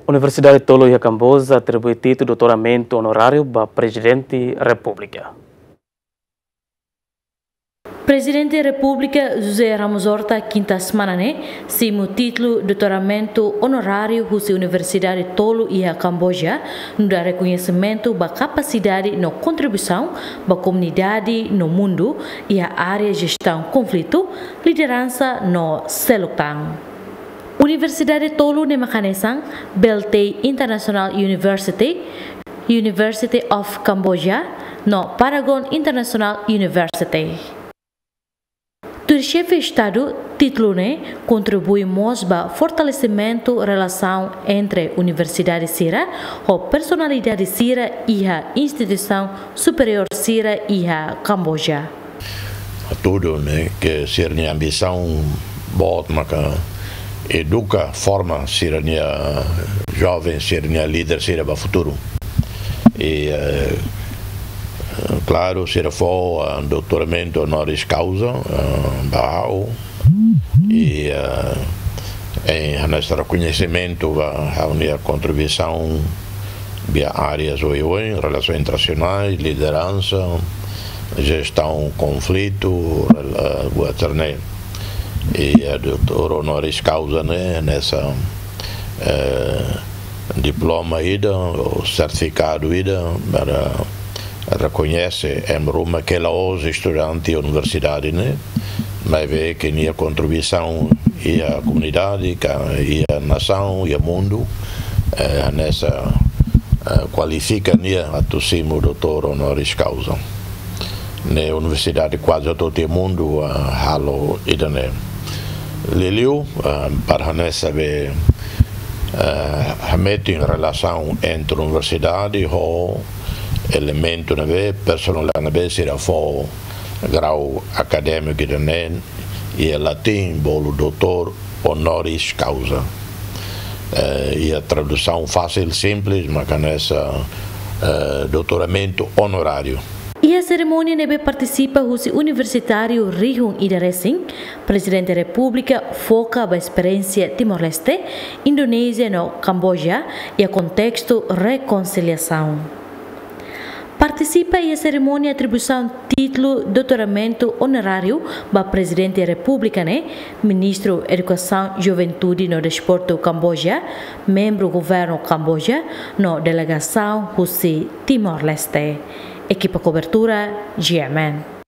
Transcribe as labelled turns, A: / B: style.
A: Universidade Tolo e Camboja atribui título de doutoramento honorário para Presidente da República.
B: Presidente da República José Ramos Horta quinta semana simu título doutoramento honorário da Universidade Tolo e Camboja no dá reconhecimento da capacidade na contribuição da comunidade no mundo e a área de gestão conflito liderança no Selukang. Universidade Tolo de Makanesang, Beltei International University, University of Cambodia, no Paragon International University. O chefe de Estado, título contribui mais para fortalecimento da relação entre a Universidade Sira, a personalidade Sira e a instituição superior Sira e a Camboja.
C: Tudo que ser a ambição bota educa, forma ser jovem, ser líder, ser para o futuro. E claro, ser for doutoramento honoris causa, Bahau, e em nosso reconhecimento a contribuição via áreas em relações internacionais, liderança, gestão conflito, e doutor honoris causa nessa diploma o certificado para reconhece em Roma que ela hoje estudante da universidade mas vê que a contribuição e a comunidade e a nação e o mundo nessa qualifica a tossimo doutor honoris causa na universidade quase todo o mundo halo idane Liliu para nós saber em relação entre a universidade e o elemento personal será for grau acadêmico e latim bolo doutor honoris causa e a tradução fácil simples mas nessa doutoramento honorário.
B: E a cerimônia participa o universitário Rihung Idaresing, Presidente da República, foca a experiência Timor-Leste, Indonésia e Camboja e a contexto reconciliação. Participa em a cerimônia atribuição título doutoramento honorário para Presidente da República, Ministro da Educação, Juventude e Desporto Camboja, membro do governo Camboja, na delegação Timor-Leste. Equipa cobertura GMN.